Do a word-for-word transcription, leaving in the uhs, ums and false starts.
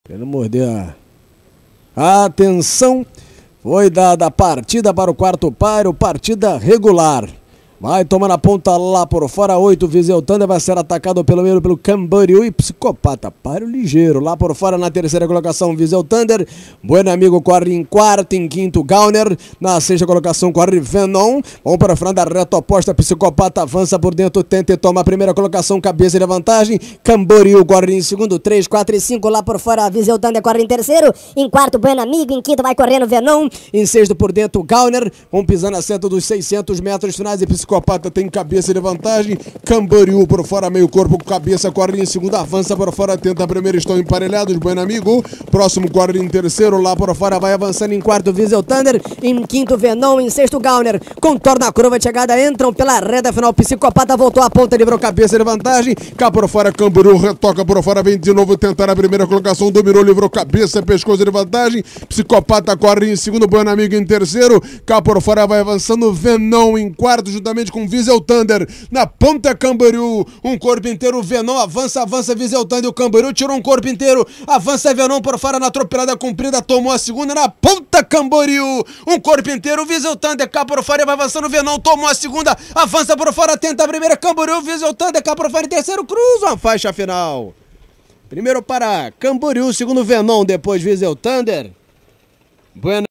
Querendo morder a... Atenção! Foi dada a partida para o quarto páreo, partida regular. Vai tomar na ponta lá por fora, oito, Viseu Thunder vai ser atacado pelo meio pelo Camboriú e Psicopata, páreo ligeiro. Lá por fora na terceira colocação, Viseu Thunder. Bueno Amigo corre em quarto, em quinto, Gauner. Na sexta colocação corre Venom. Vamos para a frente da reta oposta, Psicopata avança por dentro, tenta e toma a primeira colocação, cabeça de vantagem. Camboriú corre em segundo, três, quatro e cinco. Lá por fora, Viseu Thunder corre em terceiro. Em quarto, Bueno Amigo. Em quinto vai correndo Venom. Em sexto por dentro, Gauner. Vamos pisando a seta dos seiscentos metros finais e Psicopata tem cabeça de vantagem. Camboriú por fora, meio corpo, cabeça corre em segundo, avança por fora, tenta a primeira, estão emparelhados, Bueno Amigo. Próximo corre em terceiro, lá por fora vai avançando em quarto, Viseu Thunder. Em quinto, Venom. Em sexto, Gauner. Contorna a curva de chegada, entram pela reta final, Psicopata voltou a ponta, livrou cabeça de vantagem. Cá por fora, Camboriú retoca por fora, vem de novo tentar a primeira colocação, dominou, livrou cabeça, pescoço de vantagem. Psicopata corre em segundo, Bueno Amigo em terceiro. Cá por fora vai avançando Venom em quarto, juntamente com Viseu Thunder. Na ponta, Camboriú, um corpo inteiro, Venom avança, avança Viseu Thunder, o Camboriú tirou um corpo inteiro, avança Venom por fora na atropelada comprida, tomou a segunda, na ponta, Camboriú, um corpo inteiro, Viseu Thunder, cá por fora vai avançando Venom, tomou a segunda, avança por fora, tenta a primeira, Camboriú, Viseu Thunder, cá por fora em terceiro, cruza a faixa final. Primeiro para Camboriú, segundo Venom, depois Viseu Thunder. Bueno